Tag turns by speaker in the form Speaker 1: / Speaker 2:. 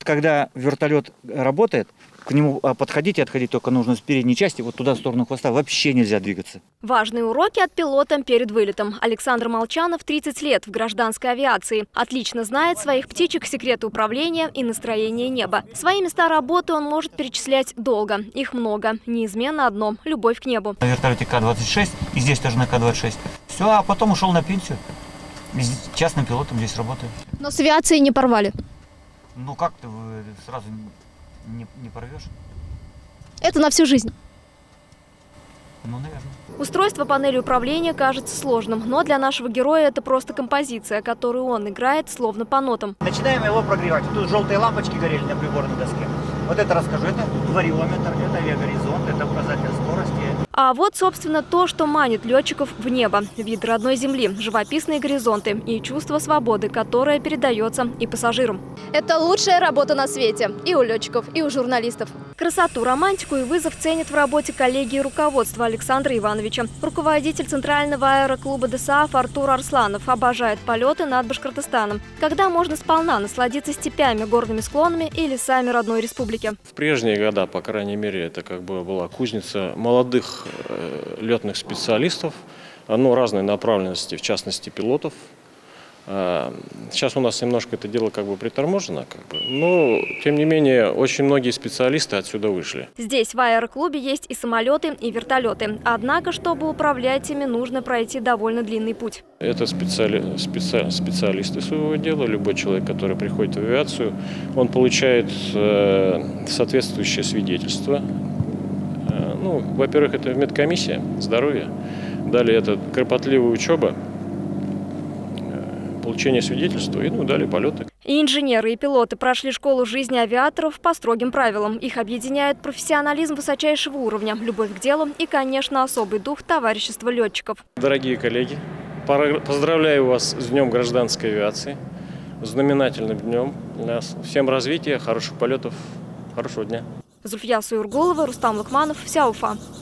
Speaker 1: Когда вертолет работает, к нему подходить и отходить только нужно с передней части, вот туда, в сторону хвоста, вообще нельзя двигаться.
Speaker 2: Важные уроки от пилота перед вылетом. Александр Молчанов 30 лет в гражданской авиации. Отлично знает своих птичек, секреты управления и настроение неба. Свои места работы он может перечислять долго. Их много. Неизменно одно – любовь к небу.
Speaker 1: На вертолете К-26 и здесь тоже на К-26. Все, а потом ушел на пенсию. Частным пилотом здесь работаю.
Speaker 2: Но с авиацией не порвали.
Speaker 1: Ну как ты сразу не порвешь?
Speaker 2: Это на всю жизнь.
Speaker 1: Ну, наверное.
Speaker 2: Устройство панели управления кажется сложным, но для нашего героя это просто композиция, которую он играет словно по нотам.
Speaker 1: Начинаем его прогревать. Тут желтые лампочки горели на приборной доске. Вот это расскажу. Это вариометр, это авиагоризонт, это показатель скорости.
Speaker 2: А вот, собственно, то, что манит летчиков в небо. Вид родной земли, живописные горизонты и чувство свободы, которое передается и пассажирам. Это лучшая работа на свете. И у летчиков, и у журналистов. Красоту, романтику и вызов ценят в работе коллеги и руководства Александра Ивановича. Руководитель Центрального аэроклуба ДСАФ Артур Арсланов обожает полеты над Башкортостаном, когда можно сполна насладиться степями, горными склонами и лесами родной республики.
Speaker 3: В прежние годы, по крайней мере, это как бы была кузница молодых летных специалистов, разной направленности, в частности пилотов. Сейчас у нас немножко это дело как бы приторможено, но тем не менее очень многие специалисты отсюда вышли.
Speaker 2: Здесь в аэроклубе есть и самолеты, и вертолеты. Однако, чтобы управлять ими, нужно пройти довольно длинный путь.
Speaker 3: Это специалисты своего дела. Любой человек, который приходит в авиацию, он получает соответствующее свидетельство. Во-первых, это медкомиссия здоровья. Далее это кропотливая учеба, получение свидетельства и далее полеты.
Speaker 2: И инженеры, и пилоты прошли школу жизни авиаторов по строгим правилам. Их объединяет профессионализм высочайшего уровня, любовь к делу и, конечно, особый дух товарищества летчиков.
Speaker 3: Дорогие коллеги, поздравляю вас с Днем гражданской авиации, знаменательным днем для нас. Всем развития, хороших полетов, хорошего дня.
Speaker 2: Зульфия Суюргулова, Рустам Лукманов, Вся Уфа.